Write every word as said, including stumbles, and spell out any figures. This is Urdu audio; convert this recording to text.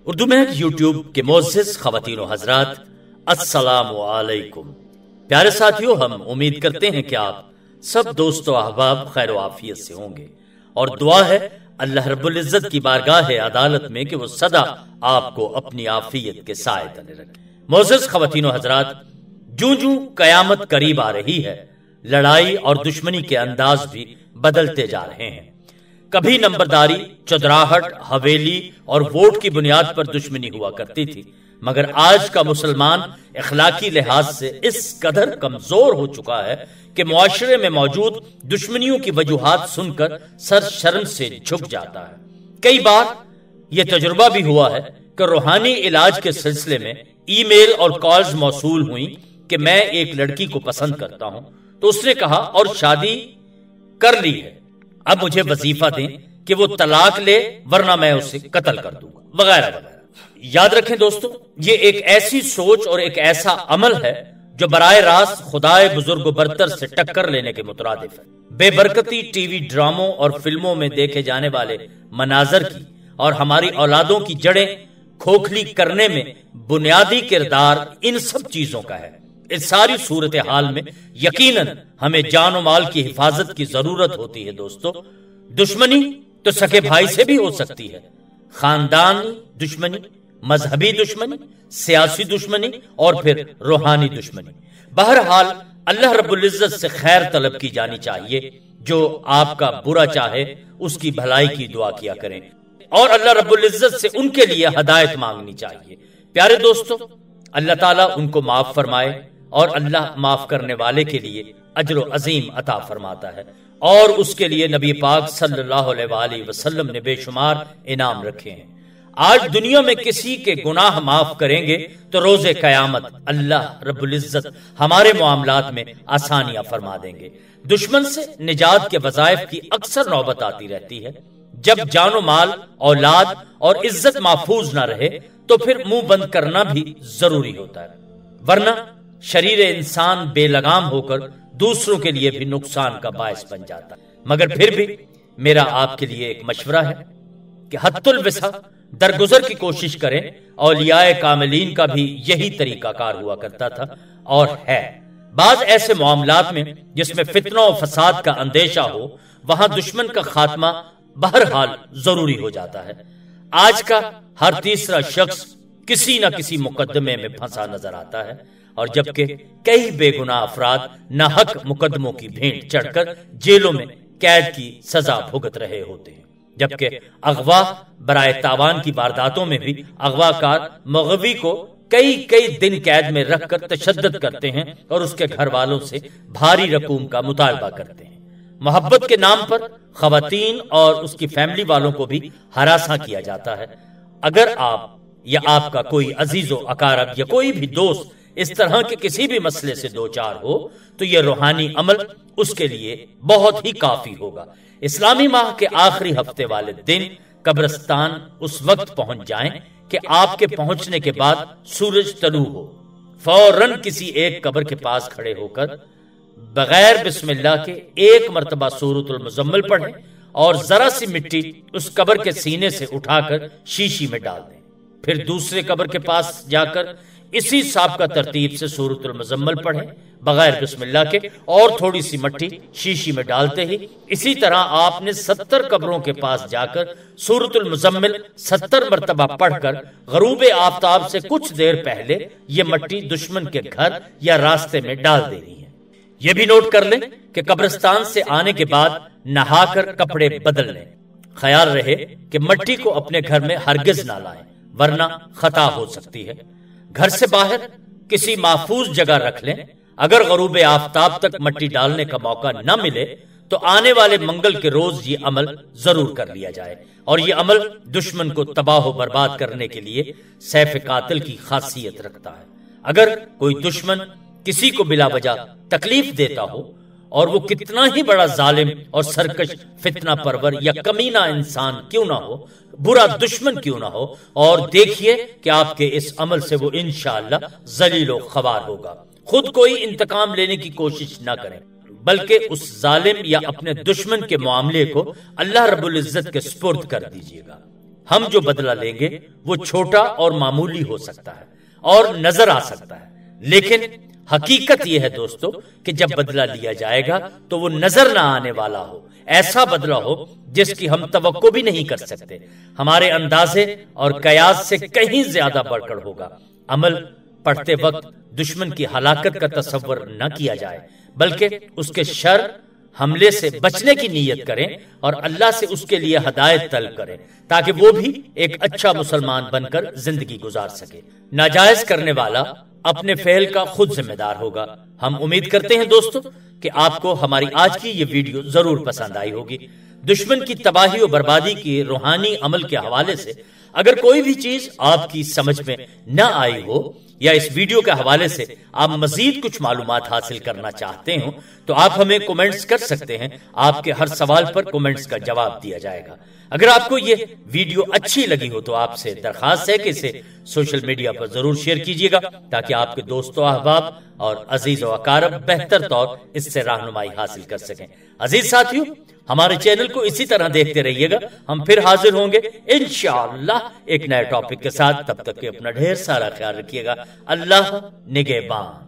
اردو میں یوٹیوب کے معزز خواتین و حضرات، السلام علیکم۔ پیارے ساتھیوں، ہم امید کرتے ہیں کہ آپ سب دوست و احباب خیر و عافیت سے ہوں گے، اور دعا ہے اللہ رب العزت کی بارگاہ عدالت میں کہ وہ سدا آپ کو اپنی عافیت کے سائے تلے رکھے۔ معزز خواتین و حضرات، جوں جوں قیامت قریب آ رہی ہے، لڑائی اور دشمنی کے انداز بھی بدلتے جا رہے ہیں۔ کبھی نمبرداری، چودراہٹ، حویلی اور ووٹ کی بنیاد پر دشمنی ہوا کرتی تھی، مگر آج کا مسلمان اخلاقی لحاظ سے اس قدر کمزور ہو چکا ہے کہ معاشرے میں موجود دشمنیوں کی وجوہات سن کر سر شرم سے جھک جاتا ہے۔ کئی بار یہ تجربہ بھی ہوا ہے کہ روحانی علاج کے سلسلے میں ای میل اور کالز موصول ہوئیں کہ میں ایک لڑکی کو پسند کرتا ہوں، تو اس نے کہا اور شادی کر لی ہے، اب مجھے وظیفہ دیں کہ وہ طلاق لے ورنہ میں اسے قتل کر دوں گا، وغیرہ وغیرہ۔ یاد رکھیں دوستو، یہ ایک ایسی سوچ اور ایک ایسا عمل ہے جو براہ راست خدائے بزرگ و برتر سے ٹکر لینے کے مترادف ہے۔ بے برکتی ٹی وی ڈراموں اور فلموں میں دیکھے جانے والے مناظر کی اور ہماری اولادوں کی جڑیں کھوکھلی کرنے میں بنیادی کردار ان سب چیزوں کا ہے۔ اس ساری صورتحال میں یقیناً ہمیں جان و مال کی حفاظت کی ضرورت ہوتی ہے دوستو۔ دشمنی تو سکے بھائی سے بھی ہو سکتی ہے، خاندانی دشمنی، مذہبی دشمنی، سیاسی دشمنی اور پھر روحانی دشمنی۔ بہرحال اللہ رب العزت سے خیر طلب کی جانی چاہیے، جو آپ کا برا چاہے اس کی بھلائی کی دعا کیا کریں، اور اللہ رب العزت سے ان کے لیے ہدایت مانگنی چاہیے۔ پیارے دوستو، اللہ تعالیٰ ان کو معاف فرمائے، اور اللہ معاف کرنے والے کے لیے اجر و عظیم عطا فرماتا ہے، اور اس کے لیے نبی پاک صلی اللہ علیہ وآلہ وسلم نے بے شمار انعام رکھے ہیں۔ آج دنیا میں کسی کے گناہ معاف کریں گے تو روز قیامت اللہ رب العزت ہمارے معاملات میں آسانیاں فرما دیں گے۔ دشمن سے نجات کے وظائف کی اکثر نوبت آتی رہتی ہے۔ جب جان و مال، اولاد اور عزت محفوظ نہ رہے تو پھر منہ بند کرنا بھی ضروری ہوتا ہے، ورنہ شریر انسان بے لگام ہو کر دوسروں کے لیے بھی نقصان کا باعث بن جاتا ہے۔ مگر پھر بھی میرا آپ کے لیے ایک مشورہ ہے کہ حت الوسع درگزر کی کوشش کریں۔ اولیاء کاملین کا بھی یہی طریقہ کار ہوا کرتا تھا اور ہے۔ بعض ایسے معاملات میں جس میں فتنہ و فساد کا اندیشہ ہو، وہاں دشمن کا خاتمہ بہرحال ضروری ہو جاتا ہے۔ آج کا ہر تیسرا شخص کسی نہ کسی مقدمے میں پھنسا نظر آتا ہے، اور جبکہ کئی بے گناہ افراد ناحق مقدموں کی بھینٹ چڑھ کر جیلوں میں قید کی سزا بھگت رہے ہوتے ہیں، جبکہ اغوا برائے تاوان کی وارداتوں میں بھی اغوا کار مغوی کو کئی کئی دن قید میں رکھ کر تشدد کرتے ہیں اور اس کے گھر والوں سے بھاری رقوم کا مطالبہ کرتے ہیں۔ محبت کے نام پر خواتین اور اس کی فیملی والوں کو بھی ہراساں کیا جاتا ہے۔ اگر آپ یا آپ کا کوئی عزیز و اقارب یا کوئی بھی دوست اس طرح کے کسی بھی مسئلے سے دوچار ہو تو یہ روحانی عمل اس کے لیے بہت ہی کافی ہوگا۔ اسلامی ماہ کے آخری ہفتے والے دن قبرستان اس وقت پہنچ جائیں کہ آپ کے پہنچنے کے بعد سورج طلوع ہو، فوراً کسی ایک قبر کے پاس کھڑے ہو کر بغیر بسم اللہ کے ایک مرتبہ سورۃ المزمل پڑھیں اور ذرا سی مٹی اس قبر کے سینے سے اٹھا کر شیشی میں ڈال دیں۔ پھر دوسرے قبر کے پاس جا کر اسی سابقہ ترتیب سے سورۃ المزمل پڑھیں بغیر بسم اللہ کے، اور تھوڑی سی مٹی شیشی میں ڈالتے ہی اسی طرح آپ نے ستر قبروں کے پاس جا کر سورۃ المزمل ستر مرتبہ پڑھ کر غروب آفتاب سے کچھ دیر پہلے یہ مٹی دشمن کے گھر یا راستے میں ڈال دینی ہے۔ یہ بھی نوٹ کر لیں کہ قبرستان سے آنے کے بعد نہا کر کپڑے بدل لیں۔ خیال رہے کہ مٹی کو اپنے گھر میں ہرگز نہ لائیں، ورنہ خطا ہو سکتی ہے۔ گھر سے باہر کسی محفوظ جگہ رکھ لیں۔ اگر غروب آفتاب تک مٹی ڈالنے کا موقع نہ ملے تو آنے والے منگل کے روز یہ عمل ضرور کر لیا جائے، اور یہ عمل دشمن کو تباہ و برباد کرنے کے لیے سیف قاتل کی خاصیت رکھتا ہے۔ اگر کوئی دشمن کسی کو بلا وجہ تکلیف دیتا ہو، اور وہ کتنا ہی بڑا ظالم اور سرکش فتنہ پرور یا کمینہ انسان کیوں نہ ہو، برا دشمن کیوں نہ ہو، اور دیکھیے کہ آپ کے اس عمل سے وہ انشاءاللہ ذلیل و خوار ہوگا۔ خود کوئی انتقام لینے کی کوشش نہ کریں، بلکہ اس ظالم یا اپنے دشمن کے معاملے کو اللہ رب العزت کے سپرد کر دیجیے گا۔ ہم جو بدلہ لیں گے وہ چھوٹا اور معمولی ہو سکتا ہے اور نظر آ سکتا ہے، لیکن حقیقت یہ ہے دوستو کہ جب بدلہ لیا جائے گا تو وہ نظر نہ آنے والا ہو، ایسا بدلہ ہو جس کی ہم توقع بھی نہیں کر سکتے، ہمارے اندازے اور قیاس سے کہیں زیادہ بڑھ کر ہوگا۔ عمل پڑھتے وقت دشمن کی ہلاکت کا تصور نہ کیا جائے، بلکہ اس کے شر حملے سے بچنے کی نیت کریں اور اللہ سے اس کے لیے ہدایت طلب کریں تاکہ وہ بھی ایک اچھا مسلمان بن کر زندگی گزار سکے۔ ناجائز کرنے والا اپنے فعل کا خود ذمہ دار ہوگا۔ ہم امید کرتے ہیں دوستو کہ آپ کو ہماری آج کی یہ ویڈیو ضرور پسند آئی ہوگی۔ دشمن کی تباہی و بربادی کی روحانی عمل کے حوالے سے اگر کوئی بھی چیز آپ کی سمجھ میں نہ آئی ہو یا اس ویڈیو کے حوالے سے آپ مزید کچھ معلومات حاصل کرنا چاہتے ہوں تو آپ ہمیں کومنٹس کر سکتے ہیں، آپ کے ہر سوال پر کومنٹس کا جواب دیا جائے گا۔ اگر آپ کو یہ ویڈیو اچھی لگی ہو تو آپ سے درخواست ہے کہ اسے سوشل میڈیا پر ضرور شیئر کیجیے گا تاکہ آپ کے دوست و احباب اور عزیز و اقارب بہتر طور اس سے رہنمائی حاصل کر سکیں۔ عزیز ساتھیو، ہمارے چینل کو اسی طرح دیکھتے رہیے گا، ہم پھر حاضر ہوں گے انشاءاللہ ایک نئے ٹاپک کے ساتھ۔ تب تک کہ اپنا ڈھیر سارا خیال رکھیے گا۔ اللہ نگہبان۔